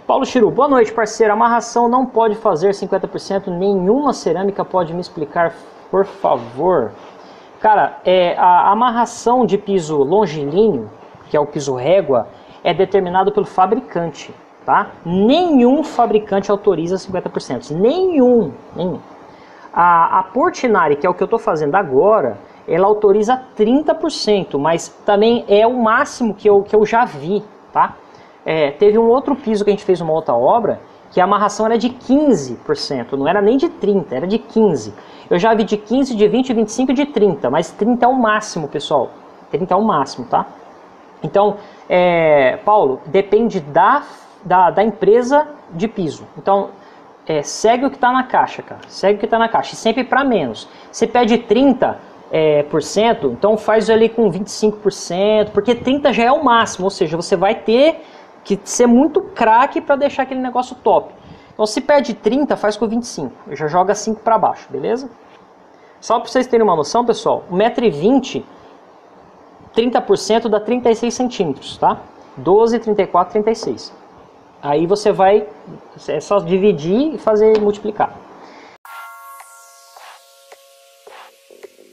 Paulo Chiru, boa noite, parceiro. Amarração não pode fazer 50%, nenhuma cerâmica pode me explicar, por favor? Cara, a amarração de piso longilíneo, que é o piso régua, é determinado pelo fabricante, tá? Nenhum fabricante autoriza 50%, nenhum. A Portinari, que é o que eu estou fazendo agora, ela autoriza 30%, mas também é o máximo que eu já vi, tá? Teve um outro piso que a gente fez uma outra obra, que a amarração era de 15%, não era nem de 30%, era de 15%. Eu já vi de 15%, de 20%, 25% e de 30%, mas 30% é o máximo, pessoal. 30% é o máximo, tá? Então, Paulo, depende da empresa de piso. Então, segue o que está na caixa, cara. Segue o que está na caixa, e sempre para menos. Você pede 30%, então faz ali com 25%, porque 30% já é o máximo, ou seja, você vai ter que ser muito craque para deixar aquele negócio top. Então se pede 30, faz com 25, já joga 5 para baixo, beleza? Só para vocês terem uma noção, pessoal, 1,20 m, 30% dá 36 centímetros, tá? 12, 34, 36. Aí você vai, é só dividir e fazer multiplicar.